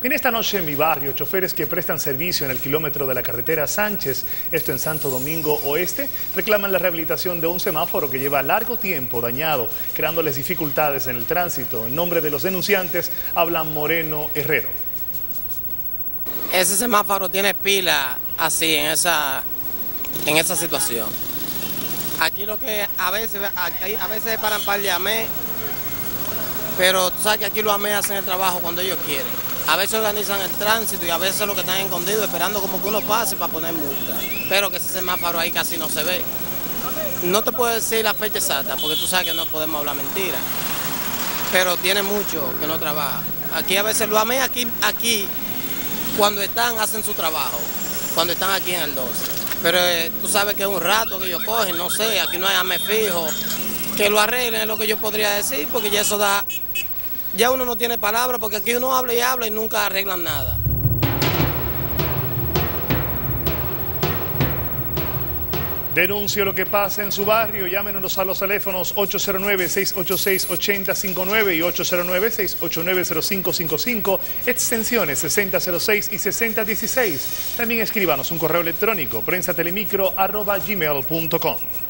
Bien, esta noche en mi barrio, choferes que prestan servicio en el kilómetro de la carretera Sánchez, esto en Santo Domingo Oeste, reclaman la rehabilitación de un semáforo que lleva largo tiempo dañado, creándoles dificultades en el tránsito. En nombre de los denunciantes, habla Moreno Herrero. Ese semáforo tiene pila así en esa situación. Aquí lo que a veces paran par de AME, pero tú sabes que aquí los AME hacen el trabajo cuando ellos quieren. A veces organizan el tránsito y a veces lo que están escondidos esperando como que uno pase para poner multa. Pero que ese semáforo ahí casi no se ve. No te puedo decir la fecha exacta porque tú sabes que no podemos hablar mentira. Pero tiene mucho que no trabaja. Aquí a veces los AME aquí cuando están hacen su trabajo, cuando están aquí en el 12. Pero tú sabes que es un rato que ellos cogen, no sé, aquí no hay AME fijo. Que lo arreglen es lo que yo podría decir porque ya eso da... Ya uno no tiene palabras porque aquí uno habla y nunca arreglan nada. Denuncie lo que pasa en su barrio. Llámenos a los teléfonos 809-686-8059 y 809-689-0555, extensiones 6006 y 6016. También escríbanos un correo electrónico prensatelemicro@gmail.com.